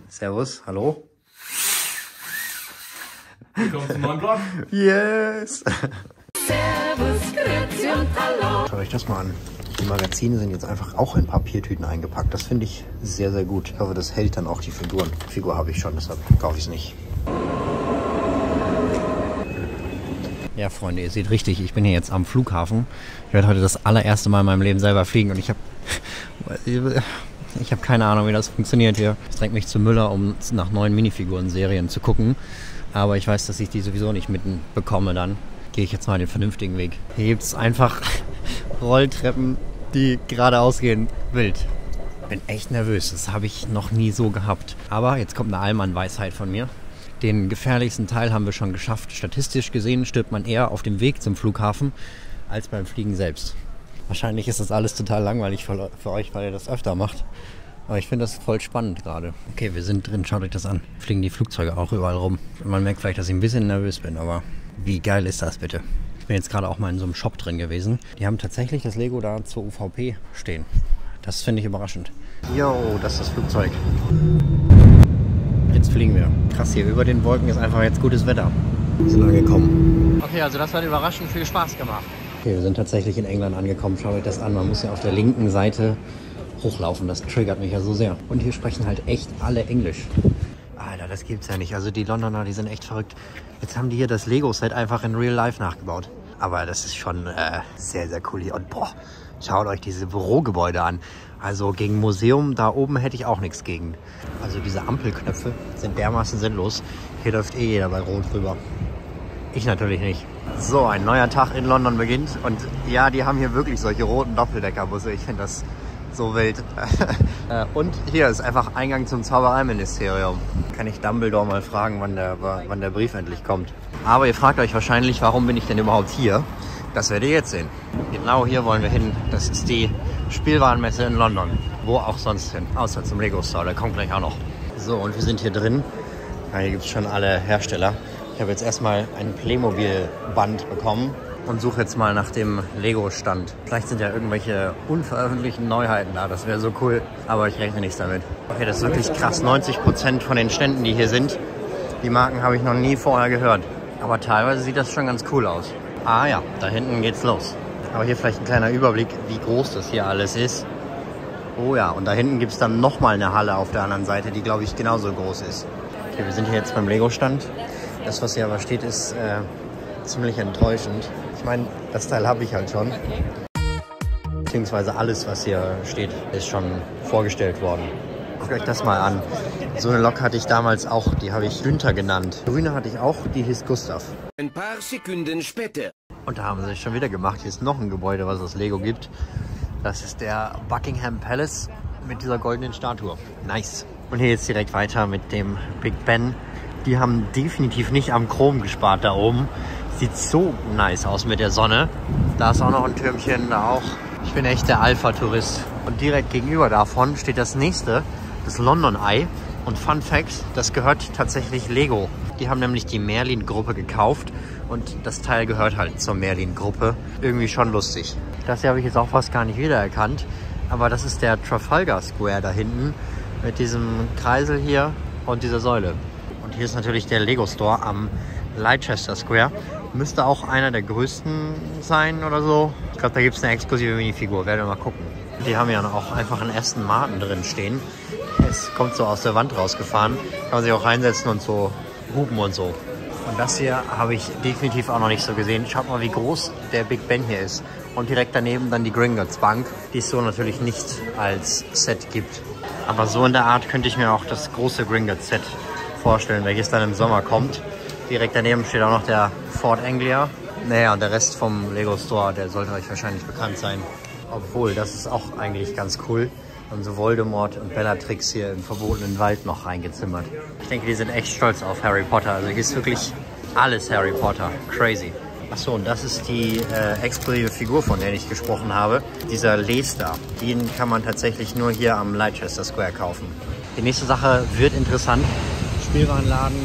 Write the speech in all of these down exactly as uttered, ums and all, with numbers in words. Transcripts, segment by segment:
Servus, hallo. Willkommen zum neuen Vlog. Yes. Servus, grüezi und hallo. Schaut euch das mal an. Die Magazine sind jetzt einfach auch in Papiertüten eingepackt. Das finde ich sehr, sehr gut. Ich hoffe, das hält dann auch die Figuren. Die Figur habe ich schon, deshalb kaufe ich es nicht. Ja, Freunde, ihr seht richtig, ich bin hier jetzt am Flughafen. Ich werde heute das allererste Mal in meinem Leben selber fliegen und ich habe ich habe keine Ahnung, wie das funktioniert hier. Es drängt mich zu Müller, um nach neuen Minifiguren-Serien zu gucken. Aber ich weiß, dass ich die sowieso nicht mitten bekomme dann. Gehe ich jetzt mal den vernünftigen Weg. Hier gibt es einfach Rolltreppen, die geradeaus gehen. Wild. Ich bin echt nervös, das habe ich noch nie so gehabt. Aber jetzt kommt eine Allmann-Weisheit von mir. Den gefährlichsten Teil haben wir schon geschafft. Statistisch gesehen stirbt man eher auf dem Weg zum Flughafen als beim Fliegen selbst. Wahrscheinlich ist das alles total langweilig für, für euch, weil ihr das öfter macht. Aber ich finde das voll spannend gerade. Okay, wir sind drin, schaut euch das an. Fliegen die Flugzeuge auch überall rum. Man merkt vielleicht, dass ich ein bisschen nervös bin, aber wie geil ist das bitte? Ich bin jetzt gerade auch mal in so einem Shop drin gewesen. Die haben tatsächlich das Lego da zur U V P stehen. Das finde ich überraschend. Jo, das ist das Flugzeug. Jetzt fliegen wir. Krass, hier über den Wolken ist einfach jetzt gutes Wetter. Wir sind angekommen. Okay, also das hat überraschend viel Spaß gemacht. Okay, wir sind tatsächlich in England angekommen. Schaut euch das an. Man muss ja auf der linken Seite hochlaufen. Das triggert mich ja so sehr. Und hier sprechen halt echt alle Englisch. Alter, das gibt's ja nicht. Also die Londoner, die sind echt verrückt. Jetzt haben die hier das Lego-Set einfach in Real Life nachgebaut. Aber das ist schon äh, sehr, sehr cool hier. Und boah, schaut euch diese Bürogebäude an. Also gegen Museum da oben hätte ich auch nichts gegen. Also diese Ampelknöpfe sind dermaßen sinnlos. Hier läuft eh jeder bei Rot rüber. Ich natürlich nicht. So, ein neuer Tag in London beginnt. Und ja, die haben hier wirklich solche roten Doppeldeckerbusse. Ich finde das so wild. Und hier ist einfach Eingang zum Zaubereiministerium. Kann ich Dumbledore mal fragen, wann der, wann der Brief endlich kommt. Aber ihr fragt euch wahrscheinlich, warum bin ich denn überhaupt hier? Das werdet ihr jetzt sehen. Genau hier wollen wir hin. Das ist die Spielwarenmesse in London. Wo auch sonst hin. Außer zum Lego Store. Der kommt gleich auch noch. So, und wir sind hier drin. Ja, hier gibt es schon alle Hersteller. Ich habe jetzt erstmal ein Playmobil-Band bekommen und suche jetzt mal nach dem Lego-Stand. Vielleicht sind ja irgendwelche unveröffentlichten Neuheiten da. Das wäre so cool. Aber ich rechne nichts damit. Okay, das ist wirklich krass. neunzig Prozent von den Ständen, die hier sind, die Marken habe ich noch nie vorher gehört. Aber teilweise sieht das schon ganz cool aus. Ah ja, da hinten geht's los. Aber hier vielleicht ein kleiner Überblick, wie groß das hier alles ist. Oh ja, und da hinten gibt es dann nochmal eine Halle auf der anderen Seite, die, glaube ich, genauso groß ist. Okay, wir sind hier jetzt beim Lego-Stand. Das, was hier aber steht, ist äh, ziemlich enttäuschend. Ich meine, das Teil habe ich halt schon. Beziehungsweise alles, was hier steht, ist schon vorgestellt worden. Guckt euch das mal an. So eine Lok hatte ich damals auch, die habe ich Günther genannt. Grüne hatte ich auch, die hieß Gustav. Ein paar Sekunden später. Und da haben sie sich schon wieder gemacht. Hier ist noch ein Gebäude, was es Lego gibt. Das ist der Buckingham Palace mit dieser goldenen Statue. Nice. Und hier jetzt direkt weiter mit dem Big Ben. Die haben definitiv nicht am Chrom gespart da oben. Sieht so nice aus mit der Sonne. Da ist auch noch ein Türmchen, da auch. Ich bin echt der Alpha-Tourist. Und direkt gegenüber davon steht das nächste, das London Eye. Und Fun Fact, das gehört tatsächlich Lego. Die haben nämlich die Merlin-Gruppe gekauft und das Teil gehört halt zur Merlin-Gruppe. Irgendwie schon lustig. Das hier habe ich jetzt auch fast gar nicht wiedererkannt. Aber das ist der Trafalgar Square da hinten mit diesem Kreisel hier und dieser Säule. Und hier ist natürlich der Lego Store am Leicester Square. Müsste auch einer der größten sein oder so. Ich glaube, da gibt es eine exklusive Minifigur. Werden wir mal gucken. Die haben ja auch einfach einen Aston Martin drin stehen. Es kommt so aus der Wand rausgefahren. Kann man sich auch reinsetzen und so hupen und so. Und das hier habe ich definitiv auch noch nicht so gesehen. Schaut mal, wie groß der Big Ben hier ist. Und direkt daneben dann die Gringotts Bank, die es so natürlich nicht als Set gibt. Aber so in der Art könnte ich mir auch das große Gringotts Set vorstellen, welches dann im Sommer kommt. Direkt daneben steht auch noch der Ford Anglia. Naja, und der Rest vom Lego Store, der sollte euch wahrscheinlich bekannt sein. Obwohl, das ist auch eigentlich ganz cool. Und so Voldemort und Bellatrix hier im verbotenen Wald noch reingezimmert. Ich denke, die sind echt stolz auf Harry Potter. Also hier ist wirklich alles Harry Potter. Crazy. Achso, und das ist die äh, exklusive Figur, von der ich gesprochen habe. Dieser Leicester. Den kann man tatsächlich nur hier am Leicester Square kaufen. Die nächste Sache wird interessant. Spielwarenladen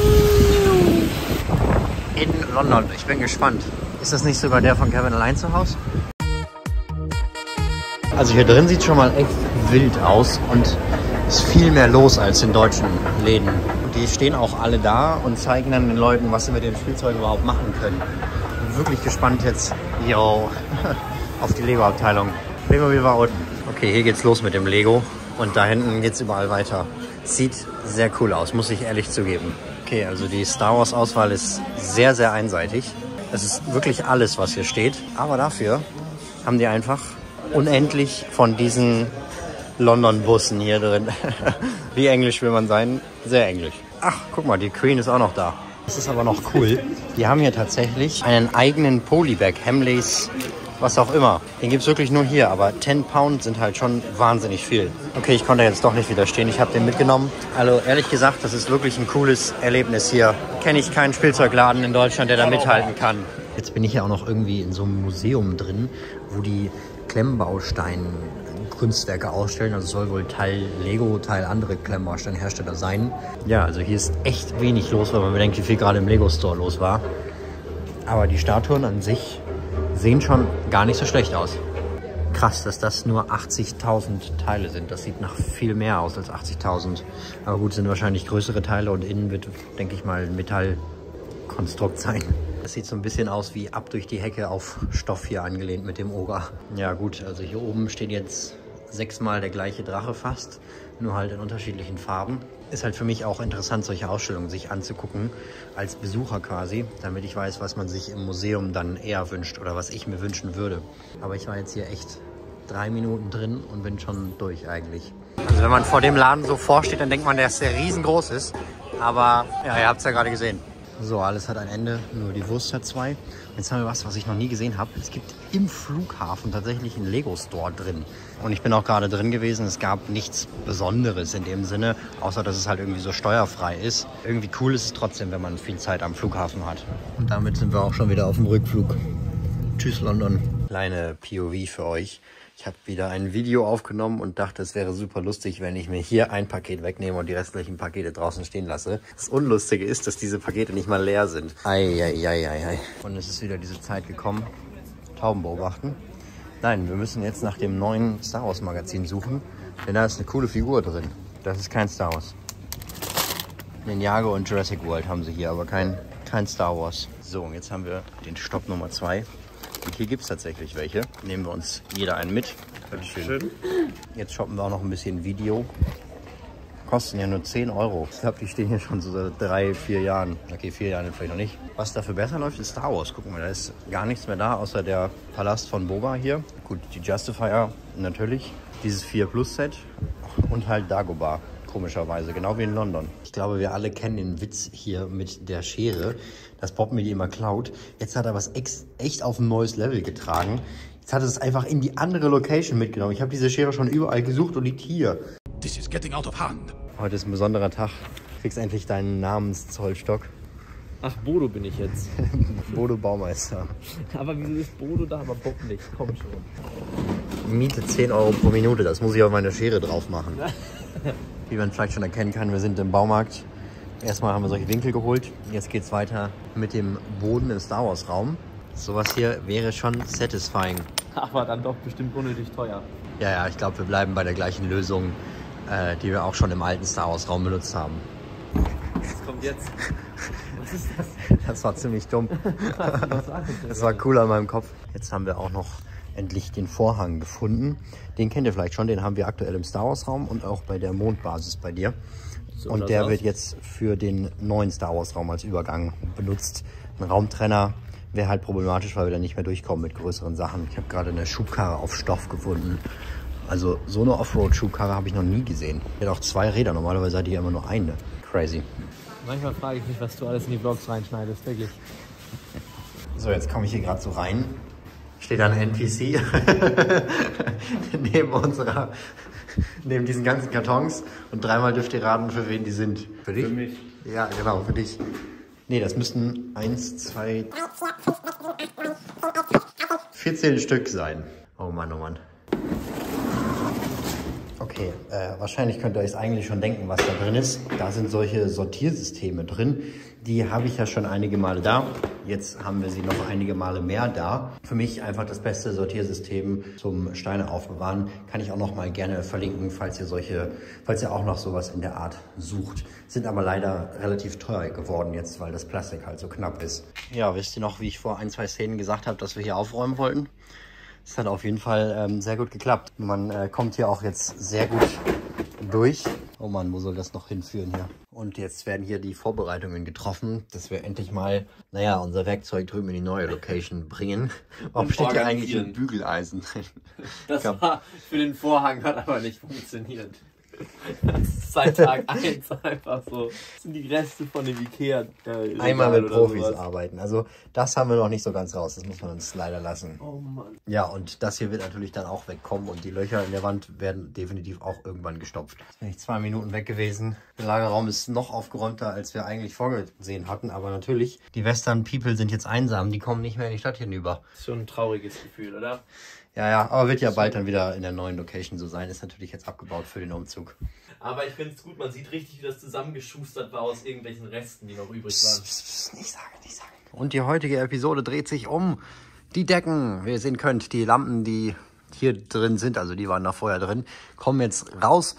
in London. Ich bin gespannt. Ist das nicht sogar der von Kevin allein zu Hause? Also hier drin sieht schon mal echt wild aus und ist viel mehr los als in deutschen Läden. Und die stehen auch alle da und zeigen dann den Leuten, was sie mit den Spielzeugen überhaupt machen können. Ich bin wirklich gespannt jetzt yo, auf die Lego-Abteilung. Playmobil war unten. Okay, hier geht's los mit dem Lego und da hinten geht's überall weiter. Sieht sehr cool aus, muss ich ehrlich zugeben. Okay, also die Star Wars Auswahl ist sehr, sehr einseitig. Es ist wirklich alles, was hier steht. Aber dafür haben die einfach unendlich von diesen London-Bussen hier drin. Wie englisch will man sein? Sehr englisch. Ach, guck mal, die Queen ist auch noch da. Das ist aber noch cool. Die haben hier tatsächlich einen eigenen Polybag, Hamleys, was auch immer. Den gibt es wirklich nur hier, aber zehn Pound sind halt schon wahnsinnig viel. Okay, ich konnte jetzt doch nicht widerstehen. Ich habe den mitgenommen. Also ehrlich gesagt, das ist wirklich ein cooles Erlebnis hier. Kenne ich keinen Spielzeugladen in Deutschland, der da mithalten kann. Jetzt bin ich ja auch noch irgendwie in so einem Museum drin, wo die Klemmbaustein-Kunstwerke ausstellen. Also es soll wohl Teil Lego, Teil andere Klemmbausteinhersteller sein. Ja, also hier ist echt wenig los, weil man bedenkt, wie viel gerade im Lego-Store los war. Aber die Statuen an sich sehen schon gar nicht so schlecht aus. Krass, dass das nur achtzigtausend Teile sind. Das sieht nach viel mehr aus als achtzigtausend. Aber gut, sind wahrscheinlich größere Teile und innen wird, denke ich mal, ein Metallkonstrukt sein. Das sieht so ein bisschen aus wie ab durch die Hecke auf Stoff hier angelehnt mit dem Oger. Ja gut, also hier oben steht jetzt sechsmal der gleiche Drache fast, nur halt in unterschiedlichen Farben. Ist halt für mich auch interessant, solche Ausstellungen sich anzugucken, als Besucher quasi, damit ich weiß, was man sich im Museum dann eher wünscht oder was ich mir wünschen würde. Aber ich war jetzt hier echt drei Minuten drin und bin schon durch eigentlich. Also wenn man vor dem Laden so vorsteht, dann denkt man, dass der riesengroß ist. Aber ja, ihr habt es ja gerade gesehen. So, alles hat ein Ende, nur die Wurst hat zwei. Und jetzt haben wir was, was ich noch nie gesehen habe. Es gibt im Flughafen tatsächlich einen Lego-Store drin. Und ich bin auch gerade drin gewesen. Es gab nichts Besonderes in dem Sinne, außer dass es halt irgendwie so steuerfrei ist. Irgendwie cool ist es trotzdem, wenn man viel Zeit am Flughafen hat. Und damit sind wir auch schon wieder auf dem Rückflug. Tschüss, London. Kleine P O V für euch. Ich habe wieder ein Video aufgenommen und dachte, es wäre super lustig, wenn ich mir hier ein Paket wegnehme und die restlichen Pakete draußen stehen lasse. Das Unlustige ist, dass diese Pakete nicht mal leer sind. Eieieiei. Und es ist wieder diese Zeit gekommen. Tauben beobachten. Nein, wir müssen jetzt nach dem neuen Star Wars Magazin suchen, denn da ist eine coole Figur drin. Das ist kein Star Wars. Ninjago und Jurassic World haben sie hier, aber kein, kein Star Wars. So, und jetzt haben wir den Stopp Nummer zwei. Und hier gibt es tatsächlich welche. Nehmen wir uns jeder einen mit. Schön. Jetzt shoppen wir auch noch ein bisschen Video. Kosten ja nur zehn Euro. Ich glaube, die stehen hier schon so seit drei, vier Jahren. Okay, vier Jahre vielleicht noch nicht. Was dafür besser läuft, ist Star Wars. Gucken wir, da ist gar nichts mehr da, außer der Palast von Boba hier. Gut, die Justifier natürlich. Dieses vier Plus Set und halt Dagobah. Komischerweise, genau wie in London. Ich glaube, wir alle kennen den Witz hier mit der Schere, dass Bob mir die immer klaut. Jetzt hat er was ex echt auf ein neues Level getragen. Jetzt hat er es einfach in die andere Location mitgenommen. Ich habe diese Schere schon überall gesucht und liegt hier. This is getting out of hand. Heute ist ein besonderer Tag. Du kriegst endlich deinen Namenszollstock. Ach, Bodo bin ich jetzt. Bodo Baumeister. Aber wieso ist Bodo da, aber Bob nicht? Komm schon. Miete zehn Euro pro Minute. Das muss ich auf meine Schere drauf machen. Wie man vielleicht schon erkennen kann, wir sind im Baumarkt. Erstmal haben wir solche Winkel geholt. Jetzt geht es weiter mit dem Boden im Star Wars Raum. Sowas hier wäre schon satisfying. Aber dann doch bestimmt unnötig teuer. Ja, ja, ich glaube, wir bleiben bei der gleichen Lösung, äh, die wir auch schon im alten Star Wars Raum benutzt haben. Was kommt jetzt? Was ist das? Das war ziemlich dumm. Das war cool an meinem Kopf. Jetzt haben wir auch noch endlich den Vorhang gefunden. Den kennt ihr vielleicht schon, den haben wir aktuell im Star Wars Raum und auch bei der Mondbasis bei dir. So, und der aus. wird jetzt für den neuen Star Wars Raum als Übergang benutzt. Ein Raumtrenner wäre halt problematisch, weil wir dann nicht mehr durchkommen mit größeren Sachen. Ich habe gerade eine Schubkarre auf Stoff gefunden. Also so eine Offroad-Schubkarre habe ich noch nie gesehen. Die hat auch zwei Räder, normalerweise hat die ja immer nur eine. Crazy. Manchmal frage ich mich, was du alles in die Vlogs reinschneidest, wirklich. So, jetzt komme ich hier gerade so rein. Steht da ein N P C neben unserer, neben diesen ganzen Kartons und dreimal dürft ihr raten, für wen die sind. Für dich? Für mich. Ja, genau, für dich. Nee, das müssten eins, zwei, vierzehn Stück sein. Oh Mann, oh Mann. Okay, äh, wahrscheinlich könnt ihr euch eigentlich schon denken, was da drin ist. Da sind solche Sortiersysteme drin. Die habe ich ja schon einige Male da. Jetzt haben wir sie noch einige Male mehr da. Für mich einfach das beste Sortiersystem zum Steine aufbewahren. Kann ich auch noch mal gerne verlinken, falls ihr solche, falls ihr auch noch sowas in der Art sucht. Sind aber leider relativ teuer geworden jetzt, weil das Plastik halt so knapp ist. Ja, wisst ihr noch, wie ich vor ein, zwei Szenen gesagt habe, dass wir hier aufräumen wollten? Das hat auf jeden Fall ähm, sehr gut geklappt. Man äh, kommt hier auch jetzt sehr gut durch. Oh Mann, wo soll das noch hinführen hier? Und jetzt werden hier die Vorbereitungen getroffen, dass wir endlich mal, naja, unser Werkzeug drüben in die neue Location bringen. Warum steht hier eigentlich ein Bügeleisen drin? Das war für den Vorhang, hat aber nicht funktioniert. Das ist seit Tag eins einfach so. Das sind die Reste von dem Ikea. Äh, Einmal mit Profis sowas. Arbeiten. Also das haben wir noch nicht so ganz raus. Das muss man uns leider lassen. Oh Mann. Ja, und das hier wird natürlich dann auch wegkommen. Und die Löcher in der Wand werden definitiv auch irgendwann gestopft. Jetzt bin ich zwei Minuten weg gewesen. Der Lagerraum ist noch aufgeräumter, als wir eigentlich vorgesehen hatten. Aber natürlich, die Western People sind jetzt einsam. Die kommen nicht mehr in die Stadt hinüber. Das ist schon ein trauriges Gefühl, oder? Ja, ja, aber wird ja bald dann wieder in der neuen Location so sein. Ist natürlich jetzt abgebaut für den Umzug. Aber ich finde es gut, man sieht richtig, wie das zusammengeschustert war aus irgendwelchen Resten, die noch übrig waren. Psst, psst, nicht sagen, nicht sagen. Und die heutige Episode dreht sich um die Decken. Wie ihr sehen könnt, die Lampen, die hier drin sind, also die waren da vorher drin, kommen jetzt raus.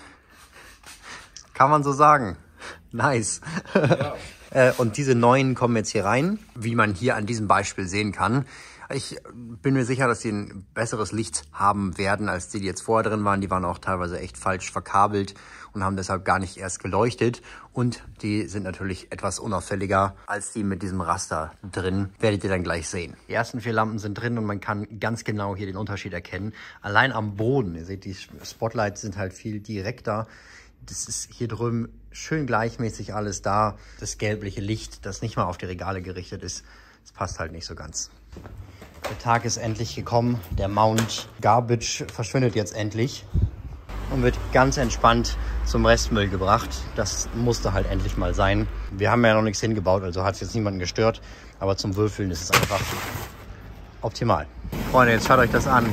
Kann man so sagen. Nice. Ja. Und diese neuen kommen jetzt hier rein, wie man hier an diesem Beispiel sehen kann. Ich bin mir sicher, dass die ein besseres Licht haben werden, als die, die jetzt vorher drin waren. Die waren auch teilweise echt falsch verkabelt und haben deshalb gar nicht erst geleuchtet. Und die sind natürlich etwas unauffälliger als die mit diesem Raster drin. Werdet ihr dann gleich sehen. Die ersten vier Lampen sind drin und man kann ganz genau hier den Unterschied erkennen. Allein am Boden, ihr seht, die Spotlights sind halt viel direkter. Das ist hier drüben schön gleichmäßig alles da. Das gelbliche Licht, das nicht mal auf die Regale gerichtet ist, das passt halt nicht so ganz. Der Tag ist endlich gekommen. Der Mount Garbage verschwindet jetzt endlich und wird ganz entspannt zum Restmüll gebracht. Das musste halt endlich mal sein. Wir haben ja noch nichts hingebaut, also hat es jetzt niemanden gestört. Aber zum Wohlfühlen ist es einfach optimal. Freunde, jetzt schaut euch das an.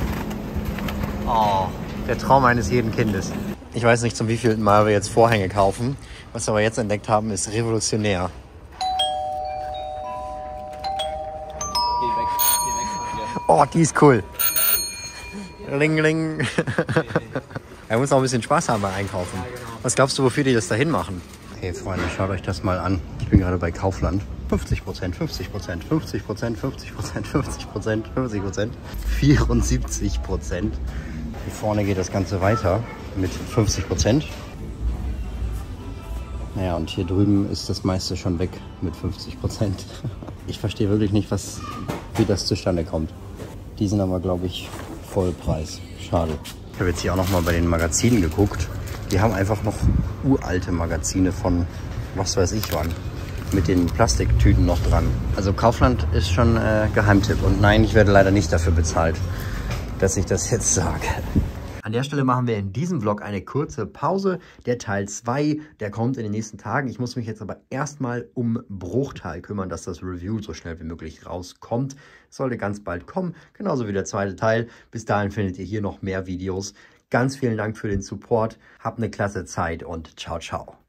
Oh, der Traum eines jeden Kindes. Ich weiß nicht, zum wievielten Mal wir jetzt Vorhänge kaufen. Was wir aber jetzt entdeckt haben, ist revolutionär. Oh, die ist cool. Ling, ling. Er muss auch ein bisschen Spaß haben beim Einkaufen. Was glaubst du, wofür die das dahin machen? Okay, Freunde, schaut euch das mal an. Ich bin gerade bei Kaufland. fünfzig Prozent, fünfzig Prozent, fünfzig Prozent, fünfzig Prozent, fünfzig Prozent, fünfzig Prozent, vierundsiebzig Prozent. Hier vorne geht das Ganze weiter mit fünfzig Prozent. Naja, und hier drüben ist das meiste schon weg mit fünfzig Prozent. Ich verstehe wirklich nicht, was, wie das zustande kommt. Die sind aber, glaube ich, Vollpreis. Schade. Ich habe jetzt hier auch noch mal bei den Magazinen geguckt. Die haben einfach noch uralte Magazine von was weiß ich wann. Mit den Plastiktüten noch dran. Also Kaufland ist schon äh, Geheimtipp. Und nein, ich werde leider nicht dafür bezahlt, dass ich das jetzt sage. An der Stelle machen wir in diesem Vlog eine kurze Pause. Der Teil zwei, der kommt in den nächsten Tagen. Ich muss mich jetzt aber erstmal um Bruchtal kümmern, dass das Review so schnell wie möglich rauskommt. Es sollte ganz bald kommen, genauso wie der zweite Teil. Bis dahin findet ihr hier noch mehr Videos. Ganz vielen Dank für den Support. Habt eine klasse Zeit und ciao, ciao.